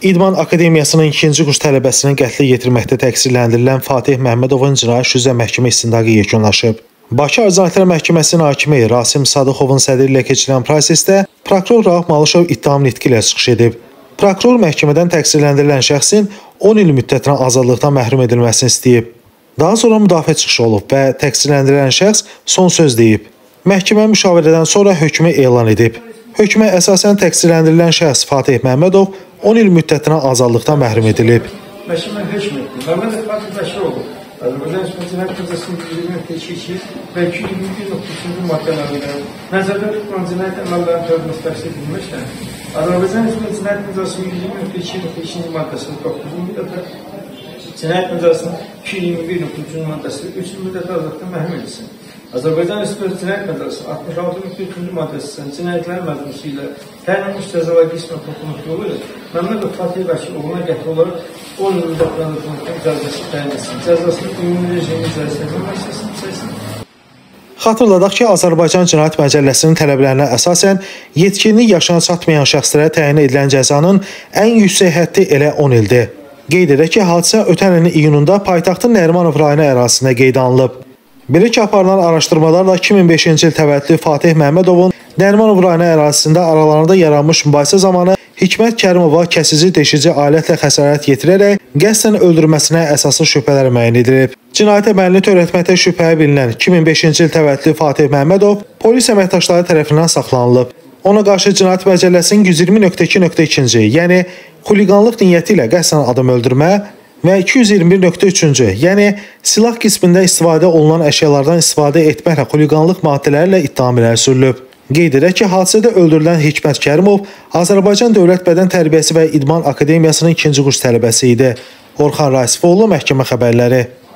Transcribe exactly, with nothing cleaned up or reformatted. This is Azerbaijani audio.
İdman Akademiyasının ikinci kurs tələbəsinin qətlə yetirməkdə təqsirləndirilən Fatih Məhəmmədovun cinayət işi üzrə məhkəmə istintaqı yekunlaşıb. Bakı Ağır Cinayətlər Məhkəməsinin hakimi Rasim Sadıxovun sədri ilə keçirilən prosesdə prokuror Rauf Malışov ittiham nitqi ilə çıxış edib. Prokuror məhkəmədən təqsirləndirilən şəxsin on il müddətinə azadlıqdan məhrum edilməsini istəyib. Daha sonra müdafiə çıxışı olub və təqsirləndirilən şəxs son söz deyib. Məhkəmə müşavirədən sonra hökmü elan edib. Hökmə əsasən təqsirləndirilən şəxs Fatih Məhəmmədov on il müddətinə azadlıqdan məhrum edilib. Məhkəmə hökm etdi. Məhəmmədov Fatih Bəşiroğlu Azərbaycan Respublikası Cinayət Məcəlləsinin iyirmi nöqtə iki və iki yüz iyirmi bir nöqtə üçüncü maddələrində nəzərdə tutulan cinayət əməllərinin törədilməsi təqsir edilmişdir. Azərbaycan Respublikası Cinayət Məcəlləsinin yüz iyirmi nöqtə iki nöqtə ikinci maddəsinin doqquzuncu dəfə Cinayət Məcəlləsinin iki yüz iyirmi bir nöqtə üçüncü maddəsi üç il müddət azadlıqdan məhrum edilsin. Azərbaycan Respublikası Cinayət Məcəlləsinin altmış altı nöqtə üçüncü maddəsinin cinayətlər məcmusu ilə təyin edilmiş cəzalar qismən toxunmuş yolu ilə Məhəmmədov Fatih Bəşiroğluna qəti olaraq on il müddətlərində cəzası təyin etsin. Cəzasını ümumi rejimi icrasına verməsin. Xatırladaq ki, Azərbaycan Cinayət Məcəlləsinin tələblərinə əsasən yetkinlik yaşına çatmayan şəxslərə təyin edilən cəzanın ən yüksək həddi elə on ildir. Qeyd edək ki, hadisə ötən ilin iyununda paytaxtın Nərimanov rayonu ərazisində qeydə alınıb. Belə ki, aparılan araşdırmalarla iki min beşinci il təvəllüdlü Fatih Məhəmmədovun Nərimanov rayonu ərazisində aralarında yaranmış mübahisə zamanı Hikmət Kərimova kəsici deşici alətlə xəsarət yetirərək qəsdən öldürməsinə əsaslı şübhələr müəyyən edilib. Cinayət əməlini törətməkdə şübhəyə bilinən iki min beşinci il təvəllüdlü Fatih Məhəmmədov polis əməkdaşları tərəfindən saxlanılıb. Ona qarşı Cinayət Məcəlləsinin yüz iyirmi nöqtə iki nöqtə ikinci, yəni xuliqanlıq niyyəti ilə qəsdən adam öldürmə və iki yüz iyirmi bir nöqtə üçüncü, yəni silah qismində istifadə olunan əşyalardan istifadə etməklə xuliqanlıq maddələri ilə ittiham irəli sürülüb. Qeyd edək ki, hadisədə öldürülən Hikmət Kərimov Azərbaycan Dövlət Bədən Tərbiyəsi və İdman Akademiyasının ikinci kurs tələbəsi idi. Orxan Rasifoğlu, məhkəmə xəbərləri.